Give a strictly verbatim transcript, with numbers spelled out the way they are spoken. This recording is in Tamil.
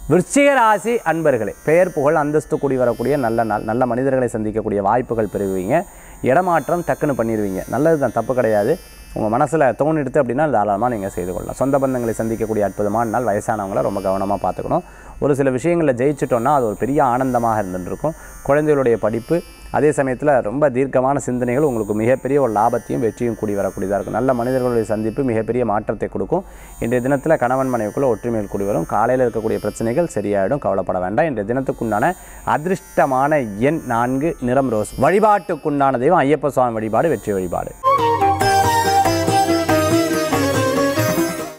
விருச்சிக ராசி அன்பர்களே, பெயர் புகழ் அந்தஸ்து கூடி வரக்கூடிய நல்ல நாள். நல்ல மனிதர்களை சந்திக்கக்கூடிய வாய்ப்புகள் பெறுவீங்க. இடமாற்றம் டக்குன்னு பண்ணிடுவீங்க. நல்லது தான், தப்பு கிடையாது. உங்கள் மனசில் தோணிடுது அப்படின்னா தாராளமாக நீங்கள் செய்து கொள்ளலாம். சொந்த பந்தங்களை சந்திக்கக்கூடிய அற்புதமான நாள். வயசானவங்களை ரொம்ப கவனமாக பார்த்துக்கணும். ஒரு சில விஷயங்களில் ஜெயிச்சிட்டோன்னா அது ஒரு பெரிய ஆனந்தமாக இருந்துருக்கும். குழந்தைகளுடைய படிப்பு, அதே சமயத்தில் ரொம்ப தீர்க்கமான சிந்தனைகள் உங்களுக்கு மிகப்பெரிய ஒரு லாபத்தையும் வெற்றியும் கூடி வரக்கூடியதாக இருக்கும். நல்ல மனிதர்களுடைய சந்திப்பு மிகப்பெரிய மாற்றத்தை கொடுக்கும். இன்றைய தினத்தில் கணவன் மனைவிக்குள்ளே ஒற்றுமையில் கூடி வரும். காலையில் இருக்கக்கூடிய பிரச்சனைகள் சரியாயிடும், கவலைப்பட வேண்டாம். இன்றைய தினத்துக்குண்டான அதிர்ஷ்டமான எண் நான்கு, நிறம் ரோஸ். வழிபாட்டுக்குண்டான தெய்வம் ஐயப்ப சுவாமி வழிபாடு வெற்றி வழிபாடு.